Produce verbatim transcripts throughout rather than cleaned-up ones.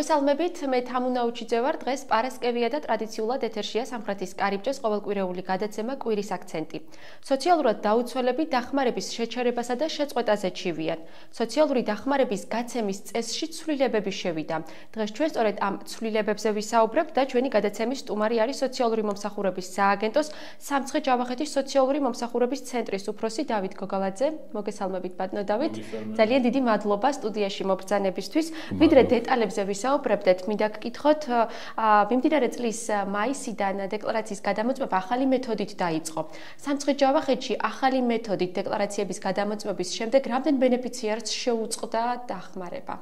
მოგესალმებით, მე თამუნა უჩიძე ვარ. დღეს პარასკევია და ტრადიციულად ეთერშია სამხრეთის კარიბჭეს ყოველკვირეული გადაცემა კვირის აქცენტი. სოციალურად დაუცველები დახმარების შეჩერებასა და შეწყვეტაზე ჩივიან. სოციალური დახმარების გაცემის წესში ცვლილებები შევიდა. დღეს ჩვენ სწორედ ამ ცვლილებებზე ვისაუბრებთ და ჩვენი გადაცემის სტუმარი არის სოციალური მომსახურების სააგენტოს სამცხე-ჯავახეთის სოციალური მომსახურების ცენტრის უფროსი დავით გოგალაძე. მოგესალმებით, ბატონო დავით. ძალიან დიდი მადლობა სტუდიაში მობრძანებისთვის. ვიდრე დეტალებზე ვისაუბრებდეთ, მინდა გკითხოთ, მიმდინარე წლის მაისიდან დეკლარაციის გადამოწმება ახალი მეთოდით დაიწყო. სამცხე-ჯავახეთში ახალი მეთოდით დეკლარაციების გადამოწმების შემდეგ რამდენ ბენეფიციარს შეუწყდა დახმარება?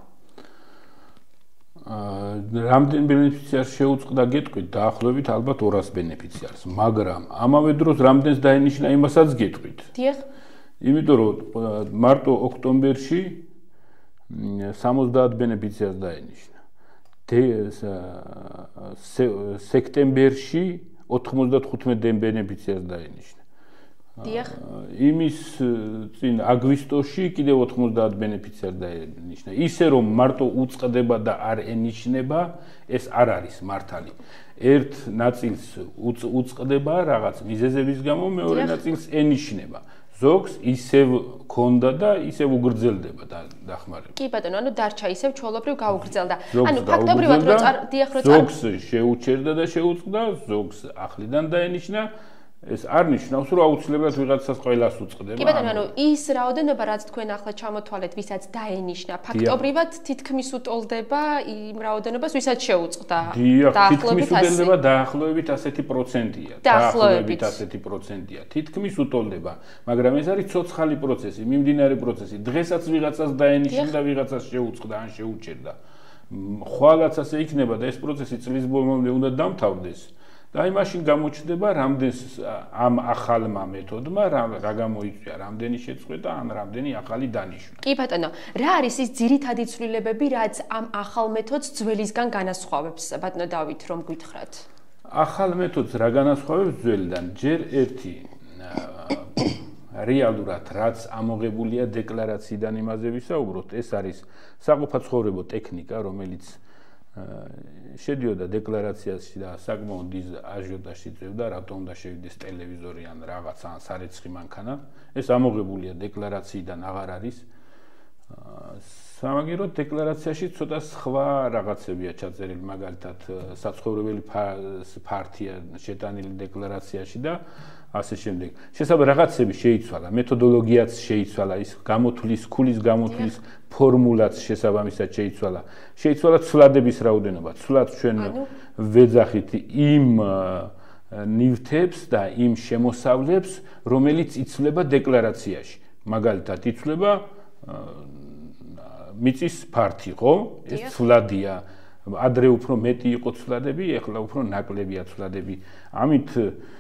რამდენ ბენეფიციარს შეუწყდა გეტყვით, დაახლოებით ალბათ ორას ბენეფიციარს, მაგრამ ამავე დროს რამდენს დაენიშნა იმასაც გეტყვით. დიახ. იმიტომ რომ მარტო ოქტომბერში სამოცდაათ ბენეფიციარს დაენიშნა. სექტემბერში ოთხმოცდათხუთმეტ ბენეფიციარს დაენიშნა. დიახ. იმის წინ აგვისტოში კიდევ ოთხმოცდაათ ბენეფიციარს დაენიშნა. ისე რომ მარტო უწყდება და არ ენიშნება, ეს არ არის მართალი. ერთ ნაწილს უწყდება რაღაც მიზეზების გამო, მეორე ნაწილს ენიშნება. ზოგს ისევ ქონდა და ისევ უგრძელდება დახმარება. კი ბატონო, ანუ დარჩა ისევ ჩვეულებრივ გაუგრძელდა. ანუ ფაქტობრივად რო დიახ რო ზოგს შეუჩერდა და შეუწყდა, ზოგს ახლიდან დაენიშნა. ეს არ ნიშნავს, რომ აუცილებლად ვიღაცას ყველას უწყდება. კი ბატონო, ანუ ის რაოდენობა, რაც თქვენ ახლა ჩამოთვალეთ, ვისაც დაენიშნა, ფაქტობრივად თითქმის უტოლდება იმ რაოდენობას, ვისაც შეუწყდა. დიახ, თითქმის უტოლდება დაახლოებით ასეთი პროცენტია. დაახლოებით ასეთი პროცენტია. თითქმის უტოლდება, მაგრამ ეს არის ცოცხალი პროცესი, მიმდინარე პროცესი. დღესაც ვიღაცას დაენიშნა და ვიღაცას შეუწყდა ან შეუჩერდა. ხვალაც ასე იქნება და ეს პროცესი წლის ბოლომდე უნდა დამთავრდეს. და აი მაშინ გამოჩნდება, რამდენს ამ ახალმა მეთოდმა რა გამოიწვია, რამდენი შეწყვეტა, ან რამდენი ახალი დანიშვნა. კი ბატონო, რა არის ის ძირითადი ცვლილებები, რაც ამ ახალ მეთოდს ძველისგან განასხვავებს, ბატონო დავით, რომ გითხრათ? ახალ მეთოდს რა განასხვავებს ძველიდან? ჯერ ერთი რეალურად რაც ამოღებულია დეკლარაციიდან იმაზე ვისაუბროთ, ეს არის საყოფაცხოვრებო ტექნიკა, რომელიც შედიოდა დეკლარაციაში და საკმაოდ დიდ აჟიოტაჟს იწვევდა, რატომ უნდა შევიდეს ტელევიზორი ან რაღაც ან სარეცხი მანქანა. ეს ამოღებულია დეკლარაციიდან აღარ არის. სამაგიეროდ დეკლარაციაში ცოტა სხვა რაღაცებია ჩაწერილი, მაგალითად საცხოვრებელი ფართია შეტანილი დეკლარაციაში და ასე შემდეგ. შესაძლოა რაღაცები შეიცვალა, მეთოდოლოგიაც შეიცვალა, ის გამოთვლის, ქულის გამოთვლის ფორმულაც შესაბამისად შეიცვალა. შეიცვალა ცვლადების რაოდენობა. ცვლად ჩვენ ვეძახით იმ ნივთებს და იმ შემოსავლებს, რომელიც იცვლება დეკლარაციაში. მაგალითად, იცვლება მიწის ფართი, ხო? ეს ცვლადია. ადრე უფრო მეტი იყო ცვლადები, ეხლა უფრო ნაკლებია ცვლადები. ამით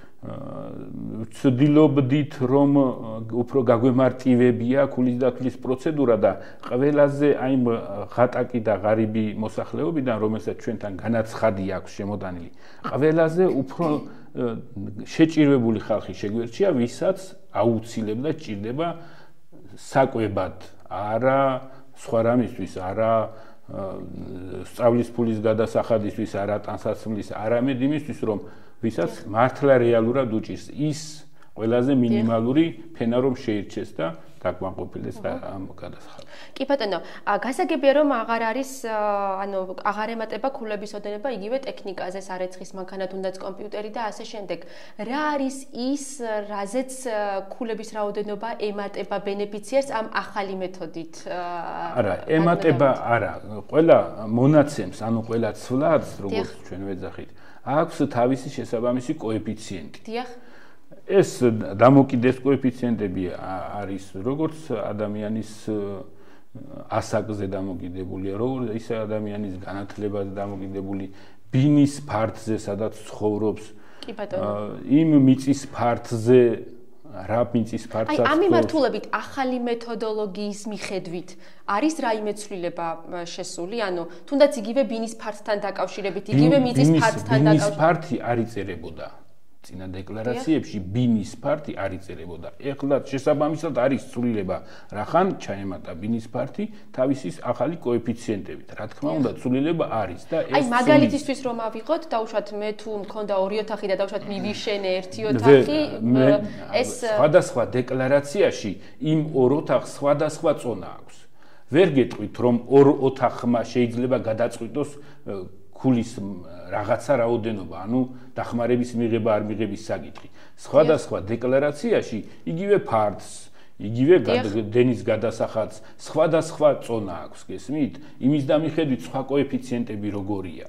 ვცდილობდით, რომ უფრო გაგვემარტივებია ქულის დათვლის პროცედურა და ყველაზე აი ღატაკი და ღარიბი მოსახლეობიდან, რომელსაც ჩვენთან განაცხადი აქვს შემოდანილი, ყველაზე უფრო შეჭირვებული ხალხი შეგვერჩია, ვისაც აუცილებლად ჭირდება საკვებად, არა სხვა რამისთვის, არა სწავლის ფულის გადასახადისთვის, არა ტანსაცმლის, არამედ იმისთვის, რომ ვისაც მართლა რეალურად უჭირს ის ყველაზე მინიმალური ფენა რომ შეირჩეს და დაკმაყოფილდეს ამ გადასახადს. კი ბატონო, გასაგებია რომ აღარ არის, ანუ აღარ ემატება ქულების ოდენება იგივე ტექნიკაზე, სარეცხის მანქანა თუნდაც კომპიუტერი და ასე შემდეგ. რა არის ის, რაზეც ქულების რაოდენობა ემატება ბენეფიციარს ამ ახალი მეთოდით? არა, ემატება არა. ყველა მონაცემს, ანუ ყველა ცვლადს, როგორც ჩვენ ვეძახით, აქვს თავისი შესაბამისი კოეფიციენტი. დიახ. ეს დამოკიდეს კოეფიციენტები არის როგორც ადამიანის ასაკზე დამოკიდებულია, როგორც ისე ადამიანის განათლებაზე დამოკიდებული, ბინის ფართზე, სადაც ცხოვრობს. კი ბატონო. იმ მიწის ფართზე, რა მიწის ფართსაც. აი, ამ მიმართულებით ახალი მეთოდოლოგიის მიხედვით არის რაიმე ცვლილება შესული, ანუ თუნდაც იგივე ბინის ფართთან დაკავშირებით, იგივე მიწის ფართთან დაკავშირებით. ბინის ფართი არ იწერებოდა. წინა დეკლარაციებში ბინის ფარტი არ იწერებოდა. ეხლა შესაბამისად არის ცვლილება, რახან ჩაემატა ბინის ფარტი თავისი ახალი კოეფიციენტებით. რა თქმა უნდა, ცვლილება არის და ეს აი მაგალითისთვის რომ ავიღოთ, დაუშვათ მე თუ მქონდა ორი ოთახი და დაუშვათ მივიშენე ერთი ოთახი, ეს სხვადასხვა დეკლარაციაში იმ ორ ოთახს სხვადასხვა წონა აქვს. ვერ გეტყვით რომ ორ ოთახმა შეიძლება გადაწყვიტოს ქულის რაღაცა რაოდენობა, ანუ დახმარების მიღება არ მიღების საკითხი. სხვადასხვა დეკლარაციაში იგივე ფარდს, იგივე დენის გადასახადს სხვადასხვა წონა აქვს, გესმით? იმის დამიხედვით სხვა კოეფიციენტები როგორია.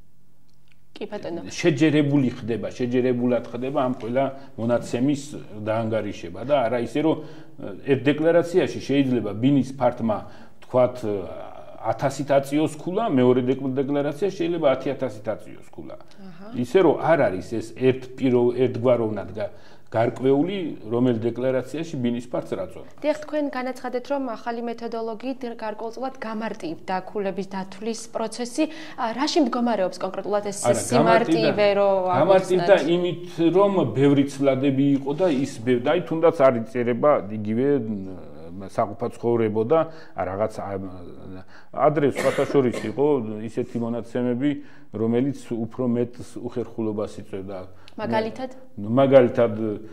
კი ბატონო. შეჯერებული ხდება, შეჯერებულად ხდება ამ ყველა მონაცემის დაანგარიშება და არა ისე რომ ერთ დეკლარაციაში შეიძლება ბინის ფარტმა თქვათ ათასით აწიოს ქულა, მეორე დეკლარაცია შეიძლება ათი ათასით აწიოს ქულა. ისე რომ არ არის ეს ერთ პირო ერთგვაროვნად გარკვეული, რომელ დეკლარაციაში ბინის ფარტს რაწონა. დიახ, თქვენ განაცხადეთ, რომ ახალი მეთოდოლოგიით გარკვეულწილად გამარტივდა ქულების დათვლის პროცესი. რაში მდგომარეობს კონკრეტულად ეს სიმარტივე, რომ გამარტივდა იმით, რომ ბევრი ცვლადები იყო და ის ბევრი, აი თუნდაც არ იწერება იგივე საყოფა ცხოვრებო და რაღაც ადრე სხვათა შორის იყო ისეთი მონაცემები, რომელიც უფრო მეტ უხერხულობას იწვევდა. მაგალითად? მაგალითად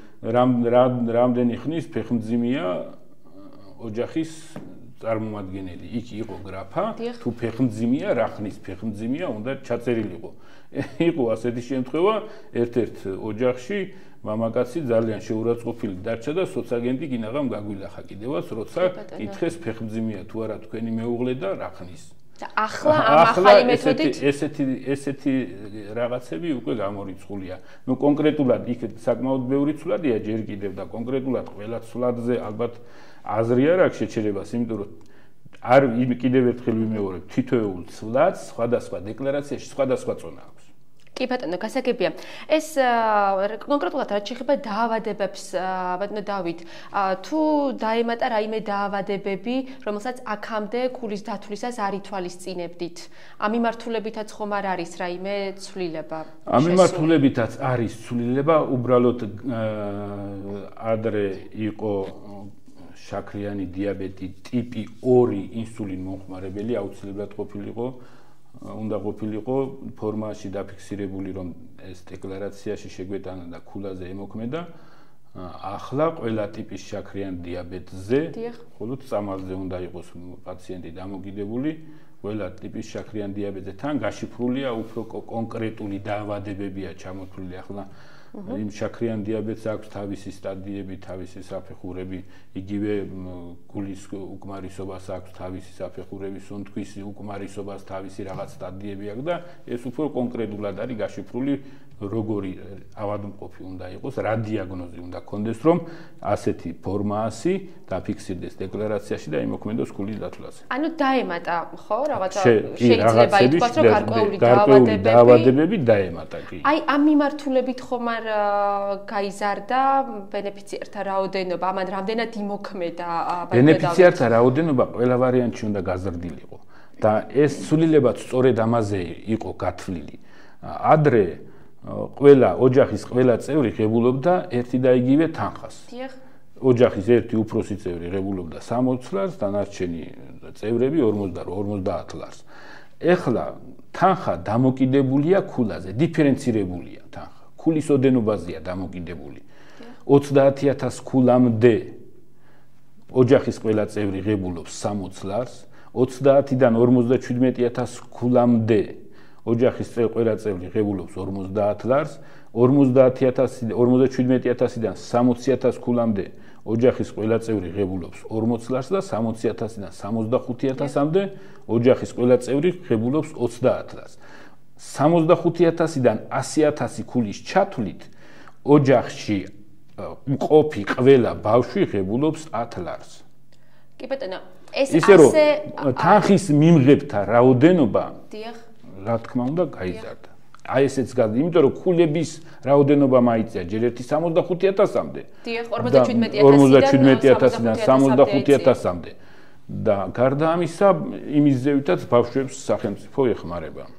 რამდენი ხნის ფეხმძიმეა ოჯახის წარმომადგენელი. იქ იყო გრაფა, თუ ფეხმძიმეა, რა ხნის ფეხმძიმეა უნდა ჩაწერილიყო. იყო ასეთი შემთხვევა, ერთ-ერთ ოჯახში მამაკაცი ძალიან შეურაცხყოფილი დარჩა და სოცაგენტი კინაღამ გაგვილახა კიდევაც, როცა კითხეს ფეხმძიმეა თუ არა თქვენი მეუღლე და რა ხნის. და ახლა ამ ახალი მეთოდით ესეთი ესეთი რაღაცები უკვე გამორიცხულია. ნუ კონკრეტულად იქ საკმაოდ ბევრი ცვლადია ჯერ კიდევ და კონკრეტულად ყველა ცვლადზე ალბათ აზრი არ აქვს შეჩერებას, იმიტომ რომ არ კიდევ ერთხელ ვიმეორებ, თითოეულ ცვლადს სხვადასხვა დეკლარაციაში სხვადასხვა წონა აქვს. კი ბატონო, გასაგებია. ეს კონკრეტულად რაც შეეხება დაავადებებს, ბატონო დავით, თუ დაემატა რაიმე დაავადებები, რომელსაც აქამდე ქულის დათვლისას არ ითვალისწინებდით, ამ მიმართულებითაც ხომ არ არის რაიმე ცვლილება? ამ მიმართულებითაც არის ცვლილება, უბრალოდ ადრე იყო შაქრიანი დიაბეტი ტიპი ორი ინსულინ მომხმარებელი აუცილებლად ყოფილიყო. უნდა ყოფილიყო ფორმაში დაფიქსირებული, რომ ეს დეკლარაციაში შეგვეტანა და ქულაზე ემოქმედა. ახლა ყველა ტიპის შაქრიან დიაბეტზე, მხოლოდ წამალზე უნდა იყოს პაციენტი დამოკიდებული, ყველა ტიპის შაქრიან დიაბეტზე თან გაშიფრულია უფრო კონკრეტული დაავადებებია ჩამოთვლილი. ახლა იმ შაქრიან დიაბეტს აქვს თავისი სტადიები, თავისი საფეხურები, იგივე გულის უკმარისობას აქვს თავისი საფეხურები, სუნთქვის უკმარისობას თავისი რაღაც სტადიები აქვს და ეს უფრო კონკრეტულად არის გაშიფრული, როგორი ავადმყოფი უნდა იყოს, რა დიაგნოზი უნდა ქონდეს, რომ ასეთი ფორმასი დაფიქსირდეს დეკლარაციაში და იმოქმედოს ქულის დათვლაზე. ანუ დაემატა, ხო, რაღაცა შეიძლება ითქვას, რომ გარკვეული დაავადებები დაემატა, კი. აი, ამ მიმართულებით ხომ არ გაიზარდა ბენეფიციართა რაოდენობა, ამან რამდენად იმოქმედა ბენეფიციართა რაოდენობა ყველა ვარიანტში უნდა გაზრდილიყო და ეს სულილებაც სწორედ ამაზე იყო გათვლილი. ადრე ყველა ოჯახის ყველა წევრი ღებულობდა ერთი და იგივე თანხას. დიახ. ოჯახის ერთი უფროსი წევრი ღებულობდა სამოცდ ლარს, დანარჩენი წევრები ორმოცდაათ ლარს. ეხლა თანხა დამოკიდებულია ქულაზე, დიფერენცირებულია თანხა. ქულის ოდენობაზეა დამოკიდებული. ოცდაათი ათას ქულამდე ოჯახის ყველა წევრი ღებულობს სამოცდ ლარს, ოცდაათიდან ორმოცდაჩვიდმეტი ათას ქულამდე ოჯახის ყველა წევრი ღებულობს ორმოცდაათ ლარს, ორმოცდაჩვიდმეტი ათასიდან სამოცი ათას ქულამდე ოჯახის ყველა წევრი ღებულობს ორმოც ლარს და სამოცი ათასიდან სამოცდახუთი ათასამდე ოჯახის ყველა წევრი ღებულობს ოცდაათ ლარს. სამოცდახუთი ათასიდან ასი ათასი ქულის ჩათვლით ოჯახში მყოფი ყველა ბავშვი ღებულობს ათ ლარს. კი ბატონო, ეს ისე რომ თანხის მიმღებთა რაოდენობა დიახ, რა თქმა უნდა გაიზარდა. აი ესეც გადა, იმიტომ რომ ქულების რაოდენობა მაიწია ჯერ ერთი სამოცდახუთი ათასამდე. დიახ, ორმოცდაჩვიდმეტი ათასიდან სამოცდახუთი ათასამდე. და გარდა ამისა, იმის ზევითაც ბავშვებს სახელმწიფო ეხმარება.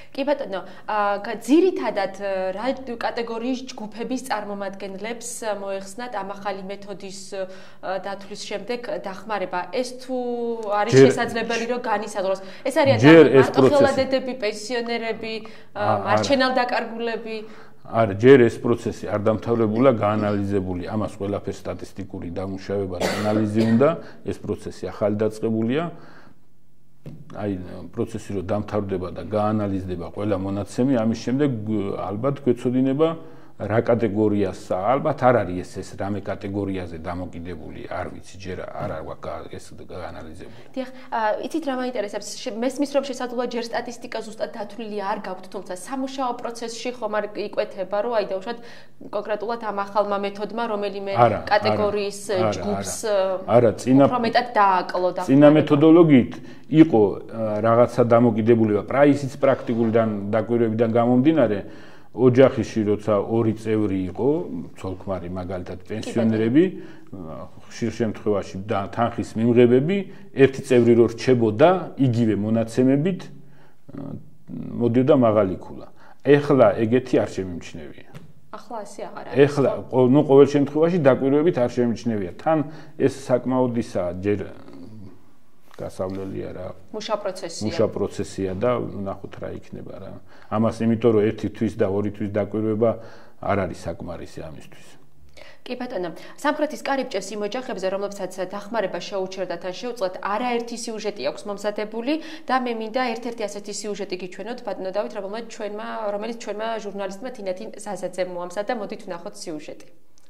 კი ბატონო, ძირითადად რა კატეგორიის ჯგუფების წარმომადგენლებს მოეხსნათ ამ ახალი მეთოდის დათვლის შემდეგ დახმარება? ეს თუ არის შესაძლებელი რომ განისაზღვროს? ეს არიან მარტოხელადედები, პენსიონერები, მარჩენალ დაკარგულები? არა, ჯერ ეს პროცესი არ დამთავრებულა, გაანალიზებული, ამას ყველაფერს სტატისტიკური დამუშავება და ანალიზი უნდა, ეს პროცესი ახალი დაწყებულია. აი, პროცესი რომ დამთავრდება და გაანალიზდება ყველა მონაცემი, ამის შემდეგ ალბათ გვეცოდინება რა კატეგორიას, ალბათ არ არის ეს ეს რამე კატეგორიაზე დამოკიდებული, არ ვიცი, ჯერ არ არის ეს გაანალიზებული. დიახ, იცით რა მაინტერესებს? მესმის რომ შესაძლოა ჯერ სტატისტიკა ზუსტად დათვლილი არ გაქვთ, თუმცა სამუშაო პროცესში ხომ არ იკვეთება, რომ აი დაუშვათ კონკრეტულად ამ ახალმა მეთოდმა რომელიმე კატეგორიის ჯგუფს არა, წინა უფრო მეტად დააკლო და წინა მეთოდოლოგიით იყო რაღაცა დამოკიდებულება, პრაისიც პრაქტიკულიდან დაკვირვებიდან გამომდინარე ოჯახში როცა ორი წევრი იყო, ცოლ-ქმარი მაგალითად პენსიონერები, ხშირ შემთხვევაში და თანხის მიმღებები, ერთი წევრი რო რჩებოდა იგივე მონაცემებით, მოდიოდა მაღალი ქულა. ეხლა ეგეთი არ შემიმჩნევია. ახლა ასე აღარ არის. ეხლა ნუ ყოველ შემთხვევაში დაკვირვებით არ შემიმჩნევია. თან ეს საკმაოდ ისაა, ჯერ გასავლელია რა. მუშა პროცესია. მუშა პროცესია და ნახოთ რა იქნება რა. ამას იმიტომ რომ ერთი თვის და ორი თვის დაკვირვება არ არის საკმარისი ამისთვის. კი ბატონო, სამხრეთის კარიბჭეს იმ ოჯახებზე, რომლებსაც დახმარება შეუჩერდათ ან შეუწყლათ, არაერთი სიუჟეტი აქვს მომზადებული და მე მინდა ერთ-ერთი ასეთი სიუჟეტი გიჩვენოთ, ბატონო დავით, რომელიც ჩვენმა, რომელიც ჩვენმა ჟურნალისტმა თინათინ ზაზაძემ მოამზადა. მოდით ვნახოთ სიუჟეტი.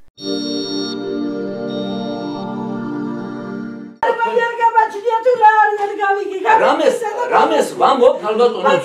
რამეს რამეს ვამბობ ქალბატონებს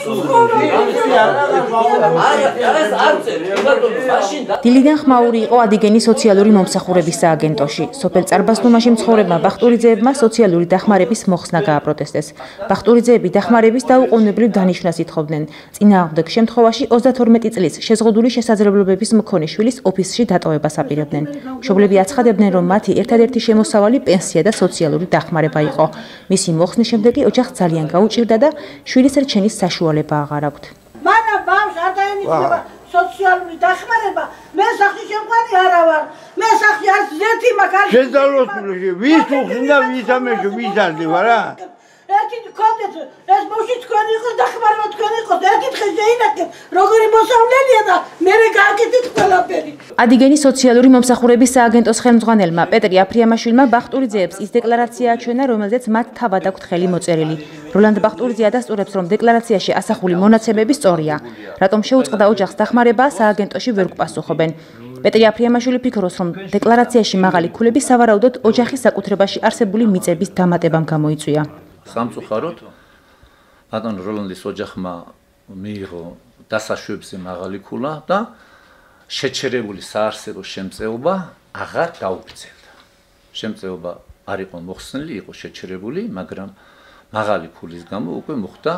დილიდან ხმაური იყო ადიგენის სოციალური მომსახურების სააგენტოში. სოფელ წარბასდუმაში მცხოვრებმა ბახტურიძეებმა სოციალური დახმარების მოხსნა გააპროტესტეს. ბახტურიძეები დახმარების დაუყოვნებლივ დანიშვნას ითხოვდნენ. წინააღმდეგ შემთხვევაში ოცდათორმეტი წლის შეზღუდული შესაძლებლობების მქონე შვილის ოფისში დატოვებას აპირებდნენ. მშობლები აცხადებდნენ, რომ მათი ერთადერთი შემოსავალი პენსია და სოციალური დახმარება იყო. მისი მოხსნის შემდეგ კი ოჯახს ძალიან გაუჭირდა და შვილის რჩენის საშუალება აღარ აქვთ. მანამ ბავშვს არ დაენიჭება სოციალური დახმარება, მე სახში შემყვანი არა ვარ. მე სახში არც ერთი მაგარი. შესაძლოა ვის უხსნა ვის ამეში ვის არდება რა? ერთი კონდეთ ეს ბავშვი თქვენი იყოს დახმარება თქვენი იყოს. ერთი დღე შეინახეთ როგორი მოსავლელია და მე გააკეთეთ ყველაფერი. ადიგენის სოციალური მომსახურების სააგენტოს ხელმძღვანელმა პეტრე აფრიამაშვილმა ბახტურიძეებს ის დეკლარაცია აჩვენა, რომელზეც მათ თავად აქვთ ხელი მოწერილი. როლანდ ბახტურიძე ადასტურებს, რომ დეკლარაციაში ასახული მონაცემები სწორია. რატომ შეუწყდა ოჯახს დახმარება, სააგენტოში ვერ გვპასუხობენ. პეტრე აფრიამაშვილი ფიქრობს, რომ დეკლარაციაში მაღალი ქულები სავარაუდოდ ოჯახის საკუთრებაში არსებული მიწების დამატებამ გამოიწვია. სამწუხაროდ ბატონ როლანდის ოჯახმა მიიღო დასაშვებზე მაღალი ქულა და შეჩერებული საარსებო შემწეობა აღარ გაუგრძელდა. შემწეობა არ იყო მოხსნილი, იყო შეჩერებული, მაგრამ მაღალი ქულის გამო უკვე მოხდა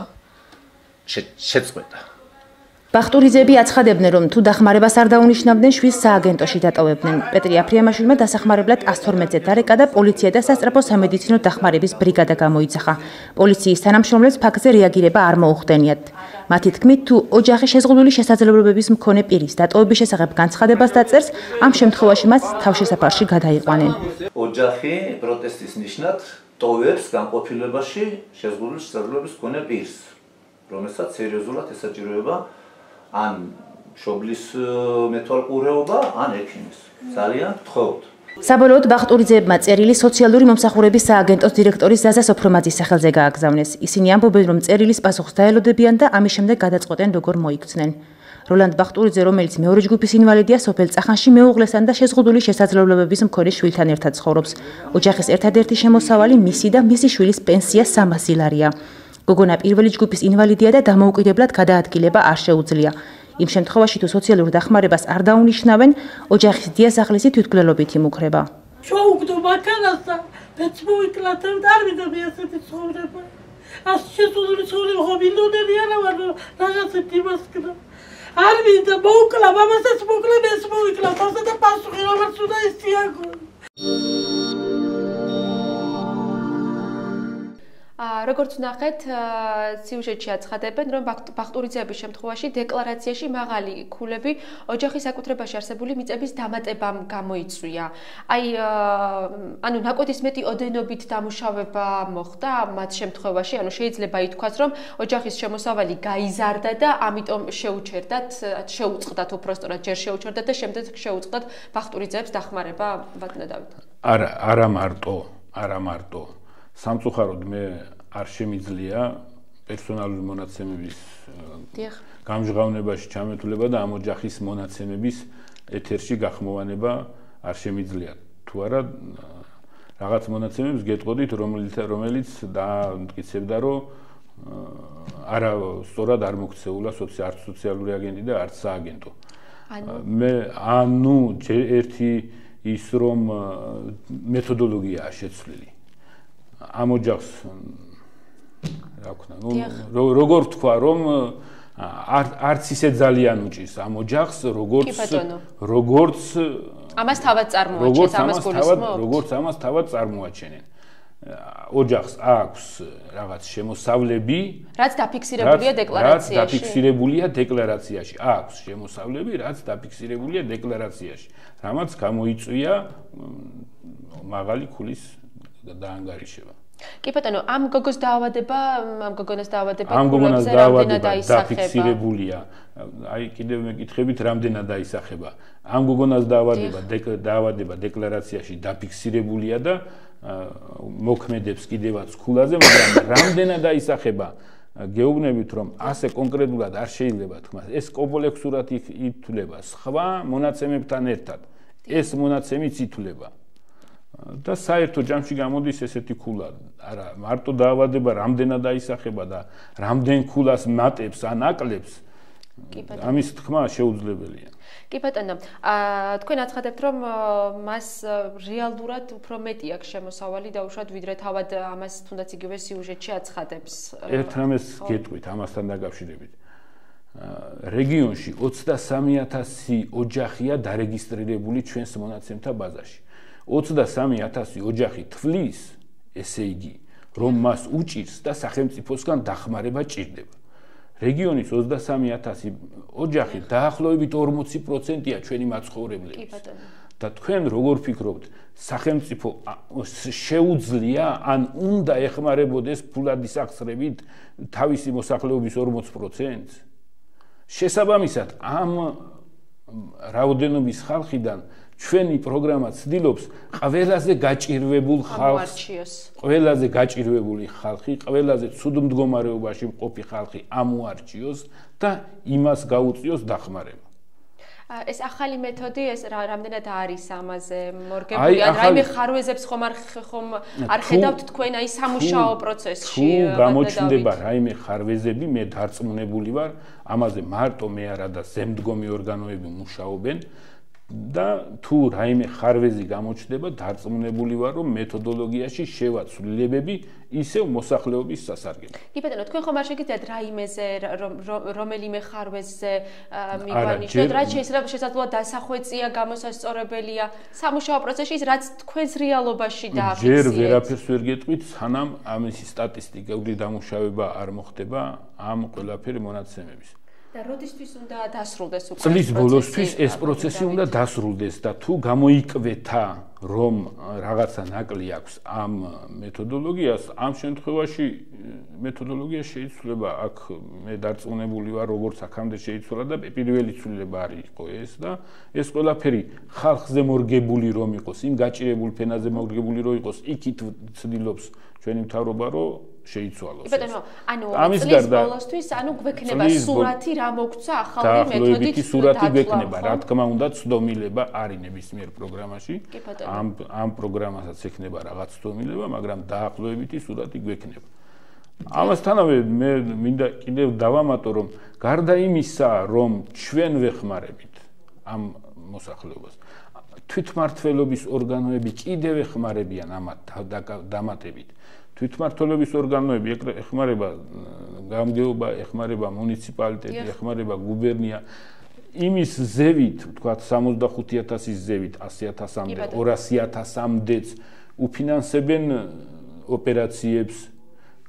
შეწყვეტა. ბახტურიძეები აცხადებდნენ, რომ თუ დახმარებას არ დაუნიშნავდნენ, შვილს სააგენტოში დატოვებდნენ. პეტრე აფრიამაშვილმა დასახმარებლად ას თორმეტზე დარეკა და პოლიცია და სასწრაფო სამედიცინო დახმარების ბრიგადა გამოიძახა. პოლიციის თანამშრომლებს ფაქტზე რეაგირება არ მოუხდენიათ. მათი თქმით, თუ ოჯახი შეზღუდული შესაძლებლობების მქონე პირის დატოვების შესახებ განცხადებას დაწერს, ამ შემთხვევაში მას თავშესაფარში გადაიყვანენ. ოჯახი პროტესტის ნიშნად ტოვებს განყოფილებაში შეზღუდული შესაძლებლობების მქონე პირს, რომელსაც სერიოზულად ესაჭიროება ან მშობლის მეთვალყურეობა, ან ექიმის. ძალიან გთხოვთ. საბოლოოდ ბახტურიძეებმა წერილი სოციალური მომსახურების სააგენტოს დირექტორის ზაზა სოფრომაძის სახელზე გააგზავნეს. ისინი ამბობენ, რომ წერილის პასუხს დაელოდებიან და ამის შემდეგ გადაწყვეტენ, როგორ მოიქცნენ. როლანდ ბახტურიძე, რომელიც მეორე ჯგუფის ინვალიდია, სოფელ წახანში მეუღლესთან და შეზღუდული შესაძლებლობების მქონე შვილთან ერთად ცხოვრობს. ოჯახის ერთადერთი შემოსავალი მისი და მისი შვილის პენსია სამასი ლარია. გოგონა პირველი ჯგუფის ინვალიდია და დამოუკიდებლად გადაადგილება არ შეუძლია. იმ შემთხვევაში თუ სოციალურ დახმარებას არ დაუნიშნავენ, ოჯახის დიასახლისი თვითმკვლელობით იმუქრება. შოუგდო მაქანას და მეც მოვიკლათ და არ მინდა მე ასეთი ცხოვრება. ას შეზღუდული ცხოვრება ხო მინდოდები არა ვარ რაღაცები იმასკდა. არ მინდა მოვკლა, მამასაც მოვკლა, მეც მოვიკლა, ასე და პასუხი რომელიც უნდა ისიაგო. როგორც ნახეთ, სიუჟეტში აცხადებენ, რომ ბახტურიძეების შემთხვევაში დეკლარაციაში მაღალი ქულები ოჯახის საკუთრებაში არსებული მიწების დამატებამ გამოიწვია. აი, ანუ ნაკვეთის მეტი ოდენობით დამუშავება მოხდა მათ შემთხვევაში, ანუ შეიძლება ითქვას, რომ ოჯახის შემოსავალი გაიზარდა და ამიტომ შეუჩერდათ, შეუწყდათ უпростоრად ჯერ შეუჩერდათ და შემდეგ შეუწყდათ ბახტურიძეებს დახმარება ბატონო დავით. არა, არა მარტო, არა მარტო. სამწუხაროდ მე არ შემიძლია პერსონალური მონაცემების გამჟღავნებაში ჩამეთვლება და ამ ოჯახის მონაცემების ეთერში გახმოვანება არ შემიძლია. თუ არა რაღაც მონაცემებს გეტყოდით, რომელიც რომელიც დამტკიცებდა, რომ არა სწორად არ მოქცეულა სოციალური აგენტი და არც სააგენტო. მე ანუ ერთი ის რომ მეთოდოლოგიაა შეცვლილი. ამ ოჯახს რა ვქნა, ნუ როგორ თქვა, რომ არც ისე ძალიან უჭირს ამ ოჯახს, როგორც როგორც ამას თავად წარმოაჩენს, ამას გულისხმობთ. როგორც ამას თავად წარმოაჩენენ. ოჯახს აქვს რაღაც შემოსავლები, რაც დაფიქსირებულია დეკლარაციაში. რაც დაფიქსირებულია დეკლარაციაში. აქვს შემოსავლები, რაც დაფიქსირებულია დეკლარაციაში. რამაც გამოიწვია მაღალი ქულის დაანგარიშება. კი ბატონო, ამ გოგოს დაავადება, ამ გოგონას დაავადება ამ გოგონას დაავადება დაფიქსირებულია. აი კიდევ მეკითხებით, რამდენად დაისახება. ამ გოგონას დაავადება დაავადება დეკლარაციაში დაფიქსირებულია და მოქმედებს კიდევაც ქულაზე, მაგრამ რამდენად დაისახება გეუბნებით, რომ ასე კონკრეტულად არ შეიძლება თქმა. ეს კომპლექსურად ითვლება სხვა მონაცემებთან ერთად. ეს მონაცემიც ითვლება. და საერთო ჯამში გამოდის ესეთი ქულა. არა, მარტო დაავადება რამდენად დაისახება და რამდენ ქულას მატებს ან აკლებს. ამის თქმა შეუძლებელია. კი ბატონო, თქვენ აცხადებთ, რომ მას რეალურად უფრო მეტი აქვს შემოსავალი დაუშვათ, ვიდრე თავად ამას თუნდაც იგივე სიუჟეტში აცხადებს. ერთ რამეს გეტყვით ამასთან დაკავშირებით. რეგიონში ოცდასამი ათასი ოჯახია დარეგისტრირებული ჩვენს მონაცემთა ბაზაში. ოცდასამი ათასი ოჯახი თვლის, ესე იგი, რომ მას უჭირს და სახელმწიფოსგან დახმარება ჭირდება. რეგიონის ოცდასამი ათასი ოჯახი დაახლოებით ორმოცი პროცენტია ჩვენი მაცხოვრებლების. და თქვენ როგორ ფიქრობთ, სახელმწიფო შეუძლია ან უნდა ეხმარებოდეს ფულად ისახსრებით თავისი მოსახლეობის ორმოც პროცენტს? შესაბამისად, ამ რაოდენობის ხალხიდან ჩვენი პროგრამა ცდილობს ყველაზე გაჭირვებულ ხალხს, ყველაზე გაჭირვებული ხალხი, ყველაზე ცუდ მდგომარეობაში მყოფი ხალხი ამოარჩიოს და იმას გაუწიოს დახმარება. ეს ახალი მეთოდი, ეს რამდენად არის ამაზე მორგებული? ან რაიმე ხარვეზებს ხომ არ ხომ არ ხედავთ თქვენ აი სამუშაო პროცესში? თუ გამოჩნდება რაიმე ხარვეზები, მე დარწმუნებული ვარ, ამაზე მარტო მე არა და ზემდგომი ორგანოები მუშაობენ. და თუ რაიმე ხარვეზი გამოჩნდება, დარწმუნებული ვარ, რომ მეთოდოლოგიაში შევა ცვლილებები ისევ მოსახლეობის სასარგებლოდ. კი ბატონო, თქვენ ხომ არ შეგიძლიათ რაიმეზე რომელიმე ხარვეზზე მიგვანიშნოთ, რაც შეიძლება შესაძლოა დასახვეწია, გამოსასწორებელია სამუშაო პროცესში, რაც თქვენს რეალობაში დააფიქსირეთ. ჯერ ვერაფერს ვერ გეტყვით, სანამ ამისი სტატისტიკური დამუშავება არ მოხდება ამ ყველაფერი მონაცემების. და როდისთვის უნდა დასრულდეს უკვე? წლის ბოლოსთვის ეს პროცესი უნდა დასრულდეს და თუ გამოიკვეთა, რომ რაღაცა ნაკლი აქვს ამ მეთოდოლოგიას, ამ შემთხვევაში მეთოდოლოგია შეიცვლება, აქ მე დარწმუნებული ვარ, როგორც აქამდე შეიცვალა და პირველი ცვლილება არის იყო ეს და ეს ყველაფერი ხალხზე მორგებული რომ იყოს, იმ გაჭირებულ ფენაზე მორგებული რომ იყოს, იქით ცდილობს ჩვენი მთავრობა რომ შეიცვალოს. კი ბატონო, ანუ წლის ბოლოსთვის, ანუ გვექნება სურათი რა მოგცა ახალი მეთოდით. სურათი გვექნება, რა თქმა უნდა, ცდომილება არის ნებისმიერ პროგრამაში. ამ ამ პროგრამასაც ექნება რაღაც ცდომილება, მაგრამ დაახლოებითი სურათი გვექნება. ამასთანავე მე მინდა კიდევ დავამატო, რომ გარდა იმისა, რომ ჩვენ ვეხმარებით ამ მოსახლეობას, თვითმმართველობის ორგანოები კიდევ ეხმარებიან ამათ დამატებით. თვითმმართველობის ორგანოები ეხმარება გამგეობა, ეხმარება მუნიციპალიტეტი, ეხმარება გუბერნია. იმის ზევით, ვთქვათ, სამოცდახუთი ათასის ზევით, ასი ათასამდე, ორასი ათასამდეც უფინანსებენ ოპერაციებს,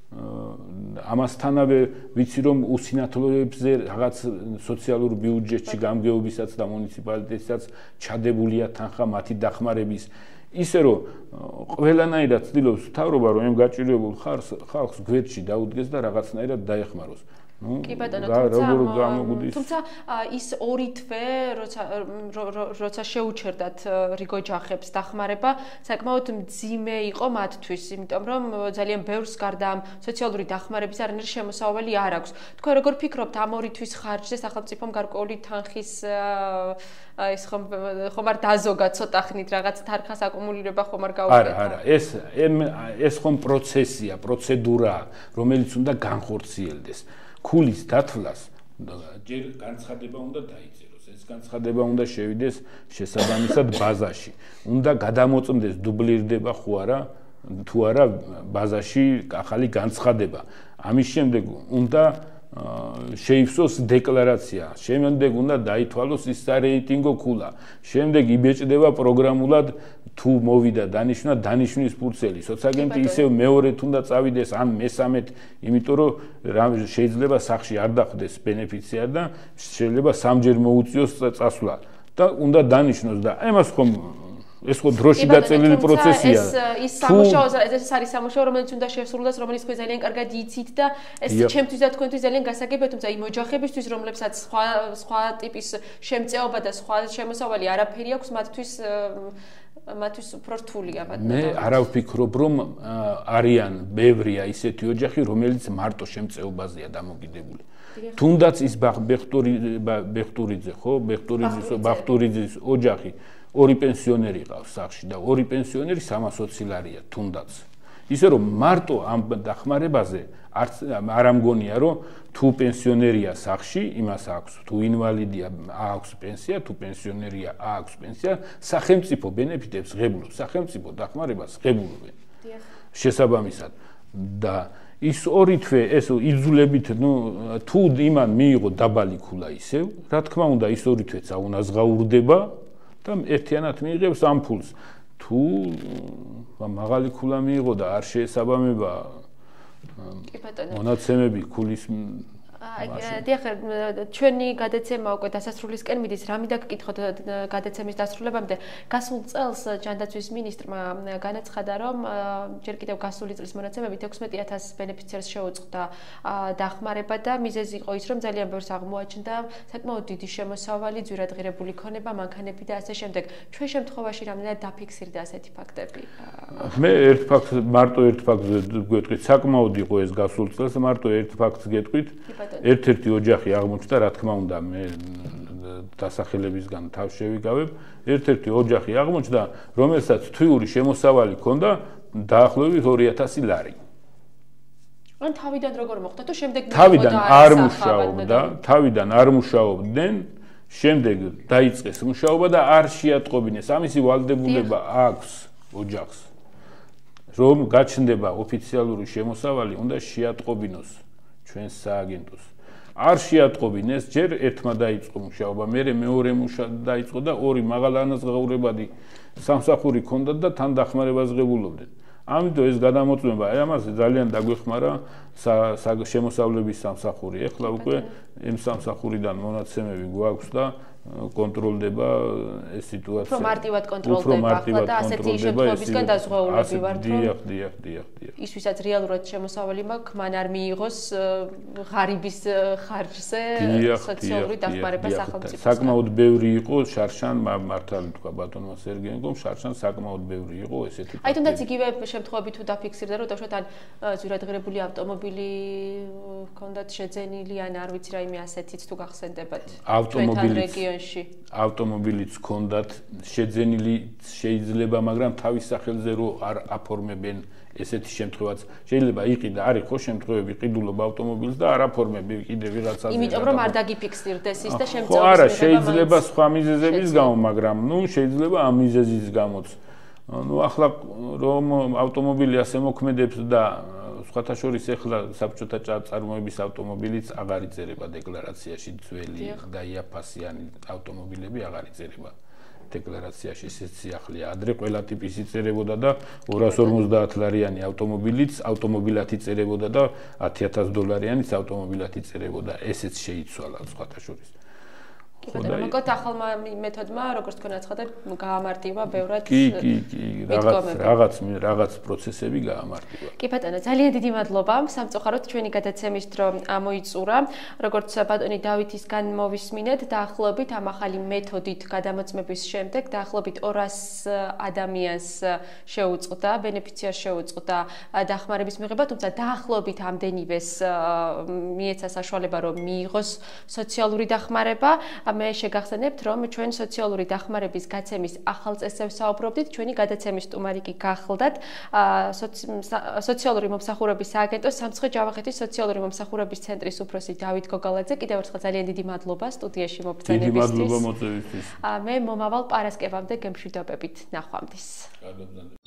ამასთანავე ვიცი რომ უსინათლოებზე რაღაც სოციალურ ბიუჯეტში გამგეობისაც და მუნიციპალიტეტსაც ჩადებულია თანხა მათი დახმარების ისე რომ ყველანაირად ცდილობს მთავრობა რომ ამ გაჭირვებულ ხალხს გვერდში დაუდგეს და რაღაცნაირად დაეხმაროს. კი ბატონო, თუმცა თუმცა ის ორი თვე როცა როცა შეუჩერდათ რიგო ჯახებს დახმარება საკმაოდ მძიმე იყო მათთვის, იმიტომ რომ ძალიან ბევრს გარდა ამ სოციალური დახმარების არანაირი შემოსავალი არ აქვს. თქვენ როგორ ფიქრობთ ამ ორი თვის ხარჯზე სახელმწიფომ გარკვეული თანხის ის ხომ ხომ არ დაზოგა ცოტა ხნით რაღაც თანხას აკუმულირება ხომ არ გაუკეთა? არა, არა, ეს ეს ხომ პროცესია, პროცედურაა, რომელიც უნდა განხორციელდეს. ქულის დათვლას ჯერ განცხადება უნდა დაიწეროს. ეს განცხადება უნდა შევიდეს შესაბამისად ბაზაში. უნდა გადამოწმდეს დუბლირდება ხო არა თუ არა ბაზაში ახალი განცხადება. ამის შემდეგ უნდა შეიფსოს დეკლარაცია. შემდეგ უნდა დაითვალოს ის სარეიტინგო ქულა. შემდეგ იბეჭდება პროგრამულად თუ მოვიდა დანიშნა დანიშნვის ფურცელი. სოციალაგენტი ისევ მეორედ უნდა წავიდეს ან მესამედ, იმიტომ რომ შეიძლება სახში არ დახვდეს ბენეფიციარი და შეიძლება სამჯერ მოუწიოს წასვლა და უნდა დანიშნოს და ამას ხომ ეს ხო დროში გაწელილი პროცესია. ეს ის სამუშაო ეს არის სამუშაო რომელიც უნდა შესრულდეს, რომელიც თქვენ ძალიან კარგად იცით და ეს ჩემთვის და თქვენთვის ძალიან გასაგებია, თუმცა იმ ოჯახებისთვის, რომლებსაც სხვა სხვა ტიპის შემწეობა და სხვა შემოსავალი არაფერი აქვს, მათთვის მათთვის უფრო რთულია ბატონო. მე არ ვფიქრობ რომ არიან ბევრია ისეთი ოჯახი, რომელიც მარტო შემწეობაზეა დამოკიდებული. თუნდაც ის ბეხტურიძე ხო, ბეხტურიძის ბახტურიძის ოჯახი ორი პენსიონერი ყავს სახში და ორი პენსიონერი სამასოც ლარია თუნდაც. ისე რომ მარტო ამ დახმარებაზე არც არ ამგონია რომ თუ პენსიონერია სახში, იმას აქვს, თუ ინვალიდია აქვს პენსია, თუ პენსიონერია აქვს პენსია, სახელმწიფო ბენეფიტებს ღებულობს, სახელმწიფო დახმარებას ღებულობენ. შესაბამისად და ის ორი თვე ეს იძულებით ნუ თუ იმან მიიღო დაბალი ქულა ისევ, რა თქმა უნდა ის ორი თვეც აუნაზღაურდება და ერთიანად მიიღებს ამ ფულს. თუ მაღალი ქულა მიიღო და არ შეესაბამება მონაცემები ქულის დიახ, ჩვენი გადაცემა უკვე დასასრულისკენ მიდის. რამე დაგკითხოთ გადაცემის დასრულებამდე. გასულ წელს ჯანდაცვის მინისტრმა განაცხადა, რომ ჯერ კიდევ გასული წლის მონაცემებით ექვსმეტი ათასი ბენეფიციარს შეუწყდა დახმარება და მიზეზი იყო ის, რომ ძალიან ბევრს აღმოაჩნდა საკმაოდ დიდი შემოსავალი, ძვირადღირებული ქონება, მანქანები და ასე შემდეგ. ჩვენ შემთხვევაში რამდენად დაფიქსირდა ასეთი ფაქტები? მე ერთ ფაქტს მარტო ერთ ფაქტს გვეტყვით, საკმაოდ იყო ეს გასულ წელს, მარტო ერთ ფაქტს გეტყვით. ერთ-ერთი ოჯახი აღმოჩნდა, რა თქმა უნდა, მე დასახელებისგან თავს შევიგავებ. ერთ-ერთი ოჯახი აღმოჩნდა, რომელსაც თვიური შემოსავალი ჰქონდა დაახლოებით ორი ათასი ლარი. ან თავიდან როგორ მოხდა თუ შემდეგ თავიდან არ მუშაობდა, თავიდან არ მუშაობდნენ, შემდეგ დაიწყეს მუშაობა და არ შეატყობინეს. ამისი ვალდებულება აქვს ოჯახს. რომ გაჩნდება ოფიციალური შემოსავალი, უნდა შეატყობინოს ჩვენს სააგენტოს. არ შეატყობინეს, ჯერ ერთმა დაიწყო მუშაობა, მერე მეორე მუშაობა დაიწყო და ორი მაღალანაზღაურებადი სამსახური ჰქონდათ და თან დახმარებას ღებულობდნენ. ამიტომ ეს გადამოწმება, აი ამაზე ძალიან დაგვეხმარა შემოსავლების სამსახური. ეხლა უკვე იმ სამსახურიდან მონაცემები გვაქვს და კონტროლდება ეს სიტუაცია. უფრო მარტივად კონტროლდება ახლა და ასეთი შემთხვევებისგან დაზღვეულები ვართ, რომ დიახ, დიახ, დიახ, დიახ. ის ვისაც რეალურად შემოსავალი მაქვს, მან არ მიიღოს ღარიბის ხარჯზე სოციალური დახმარება სახელმწიფოსგან. საკმაოდ ბევრი იყო შარშან, მართალი თქვა ბატონმა სერგეენკომ, შარშან საკმაოდ ბევრი იყო ესეთი. აი თუნდაც იგივე შემთხვევები თუ დაფიქსირდა, რომ დავუშვათ ან ძვირადღირებული ავტომობილი ჰქონდათ შეძენილი, ან არ ვიცი რაიმე ასეთიც თუ გახსენდებათ. ავტომობილიც ავტომობილიც ჰქონდათ შეძენილი შეიძლება, მაგრამ თავის სახელზე რო არ აფორმებენ ესეთი შემთხვევაც შეიძლება იყიდა, არის ხო შემთხვევები ყიდულობ ავტომობილს და არ აფორმები კიდე ვიღაცა. იმიტომ რომ არ დაგიფიქსირდეს ის და შემწეობის მიღება. ხო, არა, შეიძლება სხვა მიზეზების გამო, მაგრამ ნუ შეიძლება ამ მიზეზის გამოც. ნუ ახლა რომ ავტომობილი ასე მოქმედებს და სხვათა შორის ეხლა საბჭოთა წარმოების ავტომობილიც აღარ იწერება დეკლარაციაში, ძველი და იაფასიანი ავტომობილები აღარ იწერება. დეკლარაციაში ისიც სიახლეა. ადრე ყველა ტიპის იწერებოდა და ორას ორმოცდაათ ლარიანი ავტომობილიც ავტომობილად იწერებოდა და ათი ათას დოლარიანიც ავტომობილად იწერებოდა. ესეც შეიცვალა სხვათა შორის. კი ბატონო, მოკოთ ახალმა მეთოდმა, როგორც თქვენ აცხადეთ, გაამარტივა ბევრად. კი, კი, კი, რაღაც რაღაც რაღაც პროცესები გაამარტივა. კი ბატონო, ძალიან დიდი მადლობა. სამწუხაროდ ჩვენი გადაცემის დრო ამოიწურა. როგორც ბატონი დავითისგან მოვისმინეთ, დაახლოებით ამ ახალი მეთოდით გადამოწმების შემდეგ დაახლოებით ორას ადამიანს შეუწყდა, ბენეფიციარს შეუწყდა დახმარების მიღება, თუმცა დაახლოებით ამდენივეს მიეცა საშუალება, რომ მიიღოს სოციალური დახმარება. მე შეგახსენებთ, რომ ჩვენ სოციალური დახმარების გაცემის ახალ წესებს საუბრობდით, ჩვენი გადაცემის სტუმარი კი გახლდათ სოციალური მომსახურების სააგენტოს სამცხე-ჯავახეთის სოციალური მომსახურების ცენტრის უფროსი დავით გოგალაძე. კიდევ ერთხელ ძალიან დიდი მადლობა სტუდიაში მობრძანებისთვის. დიდი მადლობა მოწვევისთვის. მე მომავალ პარასკევამდე გემშვიდობებით ნახვამდის.